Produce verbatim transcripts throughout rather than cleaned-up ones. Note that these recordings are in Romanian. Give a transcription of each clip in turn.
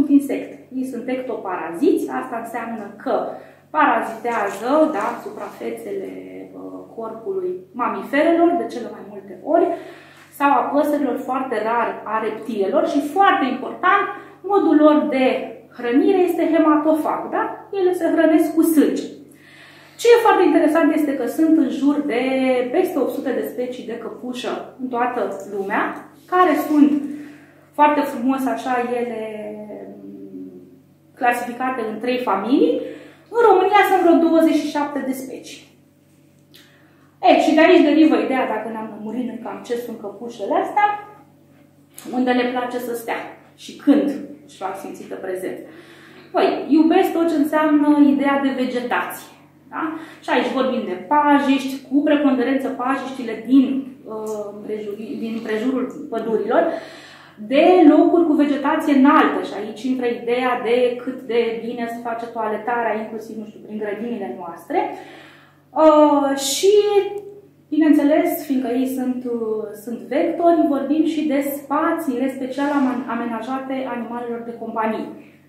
sunt insecte. Ei sunt ectoparaziți, asta înseamnă că parazitează, da, suprafețele corpului mamiferelor de cele mai multe ori sau a păsărilor, foarte rar a reptilelor și foarte important, modul lor de hrănire este hematofag, da? Ele se hrănesc cu sânge. Ce e foarte interesant este că sunt în jur de peste opt sute de specii de căpușă în toată lumea, care sunt foarte frumos așa ele clasificate în trei familii. În România sunt vreo douăzeci și șapte de specii. E, și de aici derivă ideea, dacă ne-am lămurit în cam ce sunt căpușele astea, unde le place să stea și când își fac simțită prezență. Păi, iubesc tot ce înseamnă ideea de vegetație. Da? Și aici vorbim de pajiști, cu preponderență pajiștile din, uh, din prejurul pădurilor, de locuri cu vegetație înaltă. Și aici intră ideea de cât de bine se face toaletarea, inclusiv, nu știu, prin grădinile noastre. Uh, și, bineînțeles, fiindcă ei sunt, uh, sunt vectori, vorbim și de spațiile special amenajate animalelor de companie.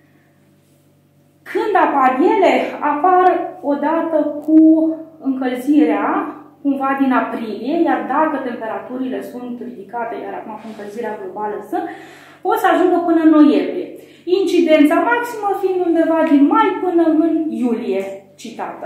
Când apar ele, apar odată cu încălzirea, cumva din aprilie, iar dacă temperaturile sunt ridicate, iar acum cu încălzirea globală sunt, pot să ajungă până în noiembrie. Incidența maximă fiind undeva din mai până în iulie citată.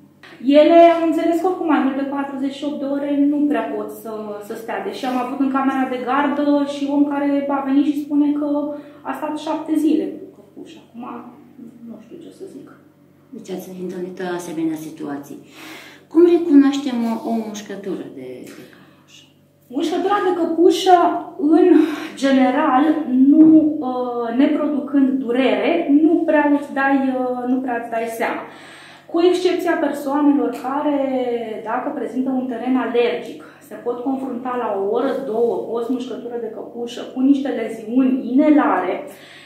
Ele, am înțeles că oricum mai mult de patruzeci și opt de ore nu prea pot să, să stea, deși am avut în camera de gardă și om care a venit și spune că a stat șapte zile cu căpușa. Acum nu știu ce să zic. Deci ați întâlnit asemenea situații. Cum recunoaștem o mușcătură de, de căpușă? Mușcătura de căpușă, în general, nu, neproducând durere, nu prea îți dai, nu prea îți dai seama. Cu excepția persoanelor care, dacă prezintă un teren alergic, se pot confrunta la o oră, două, post-mușcătură de căpușă, cu niște leziuni inelare,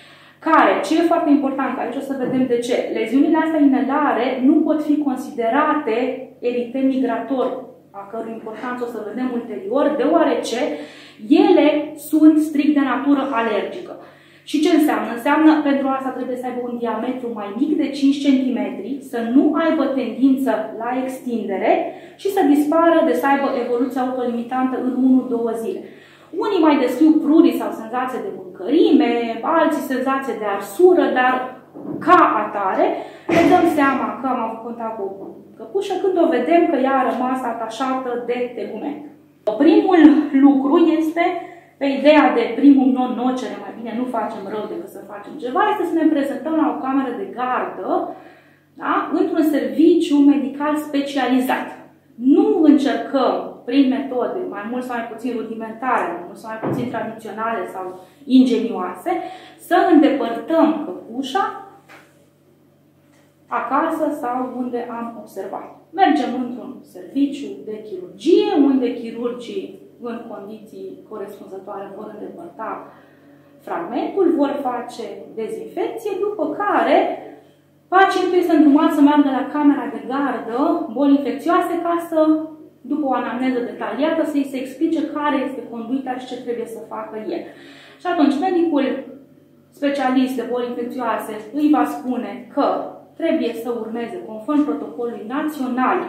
care, ce e foarte important, că aici o să vedem de ce, leziunile astea inelare nu pot fi considerate eritem migrator, a cărui importanță o să vedem ulterior, deoarece ele sunt strict de natură alergică. Și ce înseamnă? Înseamnă, pentru asta trebuie să aibă un diametru mai mic de cinci centimetri, să nu aibă tendință la extindere și să dispară, de să aibă evoluție autolimitantă în unu două zile. Unii mai descriu prudii sau senzație de mâncărime, alții senzație de arsură, dar ca atare ne dăm seama că am avut contact cu o căpușă când o vedem că ea a rămas atașată de tegument. Primul lucru este, pe ideea de primum non nocere, mai bine nu facem rău decât să facem ceva, este să ne prezentăm la o cameră de gardă, da? Într-un serviciu medical specializat. Nu încercăm prin metode mai mult sau mai puțin rudimentare, mai mult sau mai puțin tradiționale sau ingenioase, să îndepărtăm căpușa acasă sau unde am observat. Mergem într-un serviciu de chirurgie, unde chirurgii în condiții corespunzătoare vor îndepărta fragmentul, vor face dezinfecție, după care pacientul este îndrumat să meargă la camera de gardă, boli infecțioase, ca să, după o anamneză detaliată, să-i se explice care este conduita și ce trebuie să facă el. Și atunci, medicul specialist de boli infecțioase îi va spune că trebuie să urmeze, conform protocolului național,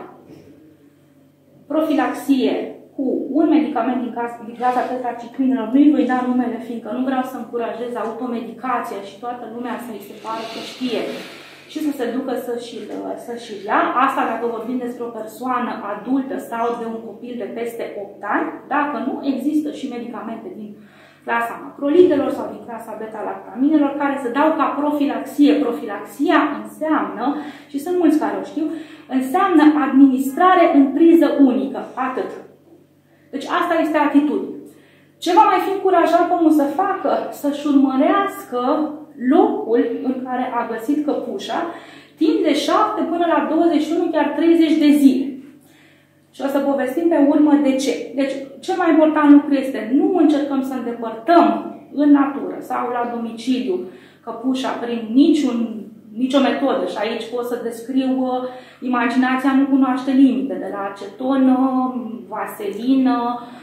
profilaxie cu un medicament din gaza tetraciclinelor. Nu-i voi da numele, fiindcă nu vreau să încurajez automedicația și toată lumea să-i se pare că știe și să se ducă să-și să ia. Asta dacă vorbim despre o persoană adultă sau de un copil de peste opt ani. Dacă nu, există și medicamente din clasa macrolidelor sau din clasa beta-lactaminelor care se dau ca profilaxie. Profilaxia înseamnă, și sunt mulți care o știu, înseamnă administrare în priză unică. Atât. Deci asta este atitudine. Ce va mai fi încurajat omul să facă? Să-și urmărească locul în care a găsit căpușa timp de șapte până la douăzeci și unu, chiar treizeci de zile. Și o să povestim pe urmă de ce. Deci, cel mai important lucru este nu încercăm să îndepărtăm în natură sau la domiciliu căpușa prin niciun, nicio metodă. Și aici pot să descriu, imaginația nu cunoaște limite, de la acetonă, vaselină,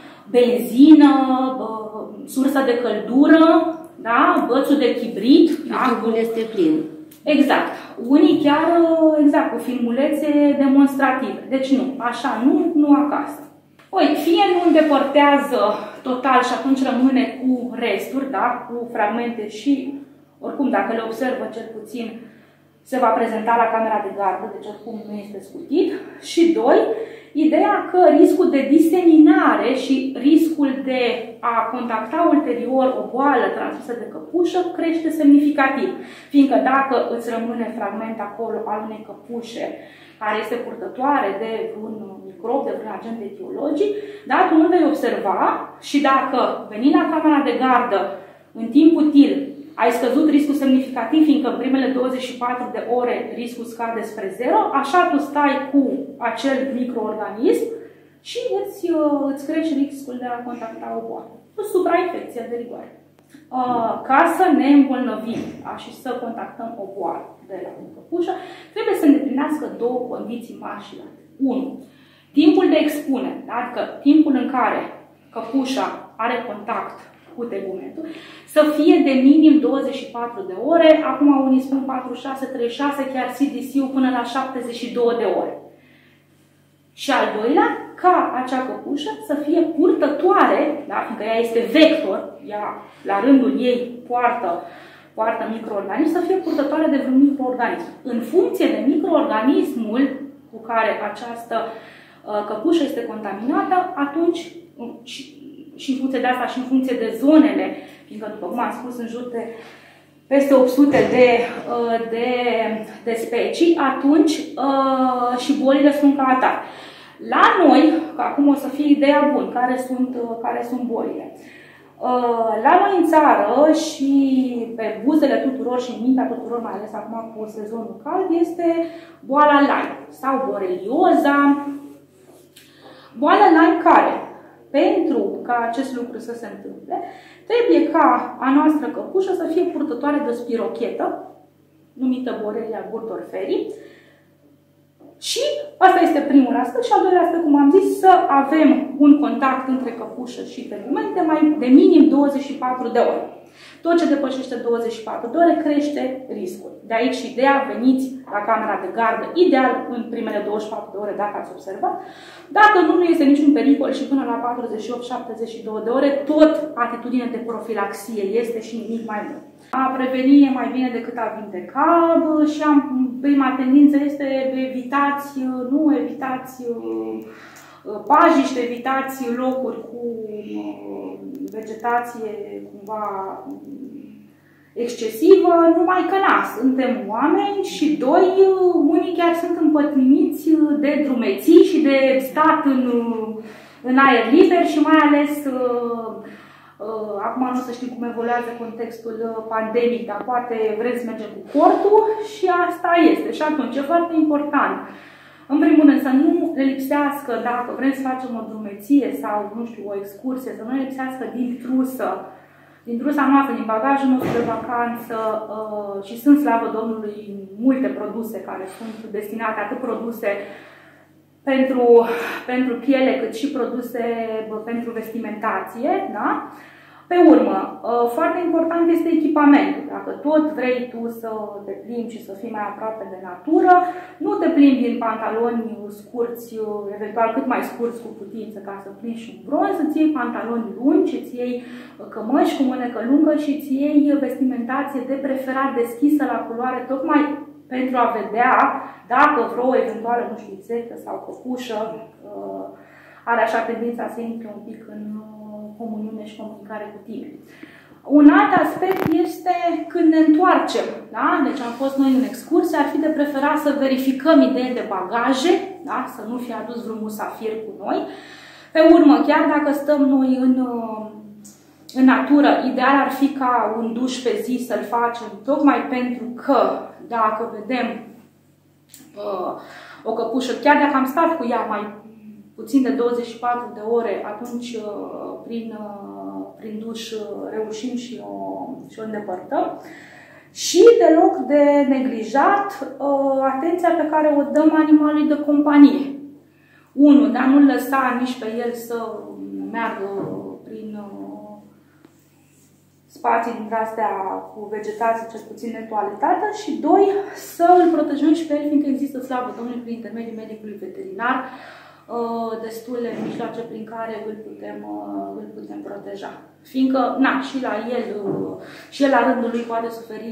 benzină, sursă de căldură, da? Bățul de chibrit. Da? YouTube-ul este plin. Exact. Unii chiar, exact, cu filmulețe demonstrative. Deci nu, așa nu, nu acasă. Păi, fie nu îndepărtează total și atunci rămâne cu resturi, da? Cu fragmente și, oricum, dacă le observă cel puțin, se va prezenta la camera de gardă, deci oricum nu este scutit. Și doi, ideea că riscul de diseminare și riscul de a contacta ulterior o boală transmisă de căpușă crește semnificativ. Fiindcă dacă îți rămâne fragment acolo al unei căpușe care este purtătoare de un microb, de un agent etiologic, da, tu nu vei observa și dacă veni la camera de gardă în timp util, ai scăzut riscul semnificativ, fiindcă în primele douăzeci și patru de ore riscul scade spre zero, așa tu stai cu acel microorganism și îți, îți crești riscul de a contacta o boală. O suprainfecție de rigoare. Ca să ne îmbolnăvim, da, și să contactăm o boală de la o căpușă, trebuie să îndeplinească două condiții mari și late. unu. Timpul de expunere, da, adică timpul în care căpușa are contact cu tegumentul, să fie de minim douăzeci și patru de ore, acum unii spun patruzeci și șase, treizeci și șase, chiar C D C-ul până la șaptezeci și două de ore. Și al doilea, ca acea căpușă să fie purtătoare, da, fiindcă ea este vector, ea la rândul ei poartă, poartă microorganism, să fie purtătoare de vreun microorganism. În funcție de microorganismul cu care această uh, căpușă este contaminată, atunci și, și în funcție de asta și în funcție de zonele, fiindcă, după cum am spus, în jur de peste opt sute de, de, de specii, atunci uh, și bolile sunt ca atare. La noi, că acum o să fie ideea bună, care sunt, care sunt bolile. Uh, la noi în țară și pe buzele tuturor și în mintea tuturor, mai ales acum cu sezonul cald, este boala Lyme sau borelioza. Boala Lyme care, pentru ca acest lucru să se întâmple, trebuie ca a noastră căpușă să fie purtătoare de o spirochetă, numită Borrelia burgdorferi. Și asta este primul aspect și al doilea aspect, cum am zis, să avem un contact între căpușă și tegument de, mai, de minim douăzeci și patru de ore. Tot ce depășește douăzeci și patru de ore crește riscul. De aici ideea, veniți la camera de gardă, ideal în primele douăzeci și patru de ore, dacă ați observat. Dacă nu, nu este niciun pericol și până la patruzeci și opt șaptezeci și două de ore, tot atitudine de profilaxie este și nimic mai mult. A preveni e mai bine decât a vindeca și am, prima tendință este evitați, nu evitați pajiște, evitați locuri cu vegetație cumva excesivă, numai că na, suntem oameni și doi, unii chiar sunt împătrâniți de drumeții și de stat în, în aer liber și mai ales acum nu să știm cum evoluează contextul pandemic, dar poate vreți să mergem cu cortul și asta este. Și atunci e foarte important, în primul rând, să nu le lipsească, dacă vrem să facem o drumeție sau, nu știu, o excursie, să nu le lipsească din trusă, din trusa noastră, din bagajul nostru de vacanță uh, și sunt, slavă Domnului, multe produse care sunt destinate, atât produse pentru, pentru piele, cât și produse bă, pentru vestimentație, da? Pe urmă, foarte important este echipamentul. Dacă tot vrei tu să te plimbi și să fii mai aproape de natură, nu te plimbi din pantaloni scurți, eventual cât mai scurți cu putință ca să plimbi și un bronz, îți iei pantaloni lungi, îți iei cămăși cu mânecă lungă și îți iei vestimentație de preferat deschisă la culoare, tocmai pentru a vedea dacă vreo eventuală, nu știu, insectă sau căpușă are așa tendința să intre un pic în comuniune și comunicare cu tine. Un alt aspect este când ne întoarcem. Da? Deci am fost noi în excursie, ar fi de preferat să verificăm ideea de bagaje, da? Să nu fie adus vreun musafir cu noi. Pe urmă, chiar dacă stăm noi în, în natură, ideal ar fi ca un duș pe zi să-l facem, tocmai pentru că dacă vedem uh, o căpușă, chiar dacă am stat cu ea mai puțin de douăzeci și patru de ore, atunci prin, prin duș reușim și o, și o îndepărtăm. Și deloc de neglijat atenția pe care o dăm animalului de companie. Unu, dar nu lăsa nici pe el să meargă prin, spații dintre astea cu vegetație, cel puțin netoaletată, și doi, să îl protejăm și pe el, fiindcă există, slavă Domnului, prin intermediul medicului veterinar, destule mijloace prin care îl putem, îl putem proteja. Fiindcă, na, și la el, și el la rândul lui poate suferi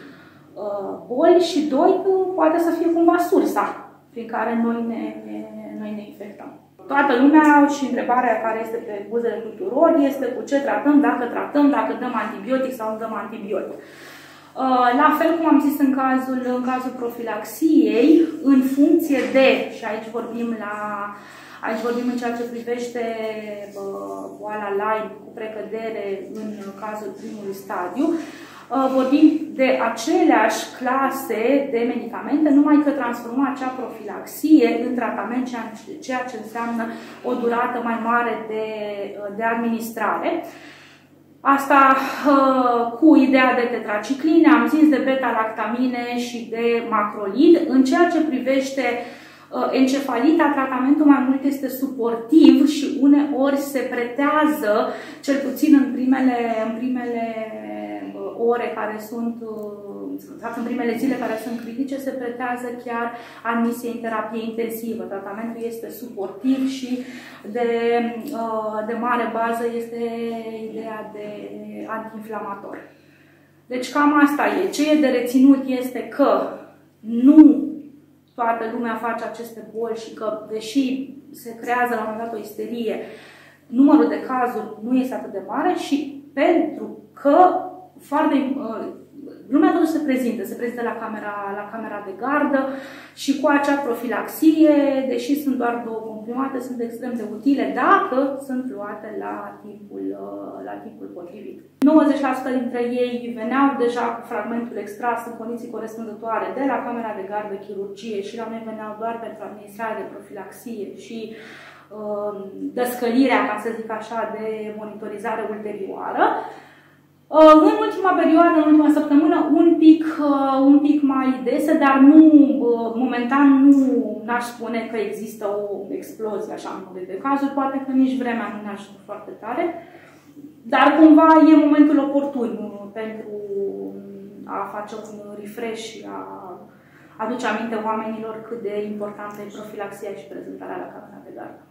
boli și doi, poate să fie cumva sursa prin care noi ne, noi ne infectăm. Toată lumea și întrebarea care este pe buzele tuturor este cu ce tratăm, dacă tratăm, dacă dăm antibiotic sau nu dăm antibiotic. La fel cum am zis în cazul, în cazul profilaxiei, în funcție de, și aici vorbim, la, aici vorbim în ceea ce privește boala Lyme cu precădere în cazul primului stadiu, vorbim de aceleași clase de medicamente, numai că transformăm acea profilaxie în tratament, ceea ce înseamnă o durată mai mare de, de administrare. Asta uh, cu ideea de tetracicline, am zis, de beta-lactamine și de macrolid. În ceea ce privește uh, encefalita, tratamentul mai mult este suportiv și uneori se pretează, cel puțin în primele, în primele uh, ore care sunt, uh, în primele zile care sunt critice, se pretează chiar admisie în terapie intensivă. Tratamentul este suportiv și de, de mare bază este ideea de antiinflamator. Deci cam asta e. Ce e de reținut este că nu toată lumea face aceste boli și că, deși se creează la un moment dat o isterie, numărul de cazuri nu este atât de mare și pentru că foarte lumea totuși se prezintă, se prezintă la camera, la camera de gardă și cu acea profilaxie, deși sunt doar două comprimate, sunt extrem de utile dacă sunt luate la timpul, la timpul potrivit. nouăzeci la sută dintre ei veneau deja cu fragmentul extras în condiții corespunzătoare de la camera de gardă chirurgie și la noi veneau doar pentru administrarea de profilaxie și uh, dăscălirea, ca să zic așa, de monitorizare ulterioară. În ultima perioadă, în ultima săptămână, un pic, un pic mai dese, dar nu, momentan nu n-aș spune că există o explozie așa în număr de cazuri, poate că nici vremea nu ne ajută foarte tare, dar cumva e momentul oportun pentru a face un refresh și a aduce aminte oamenilor cât de importantă e profilaxia și prezentarea la camera de gardă.